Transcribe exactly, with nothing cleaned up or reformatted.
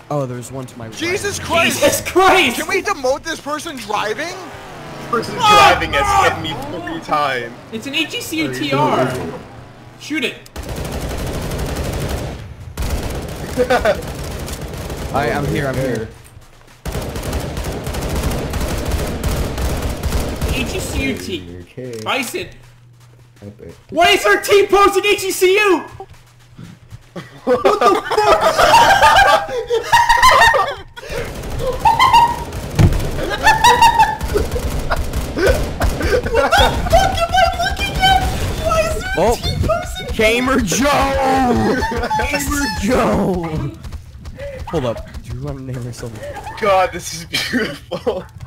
Oh, there's one to my right. Jesus Christ! Jesus Christ! Can we demote this person driving? This person Ah! driving has hit me three times. It's an H E C U T R. Shoot it. I, I'm here, I'm here. H E C U T. Okay. Bison. Okay. Why is our team posting H E C U? What the fuck? What the fuck am I looking at? Why is there Oh, a team posting? Gamer Joe! Gamer Joe! Hold up. Do you want to name yourself? God, this is beautiful.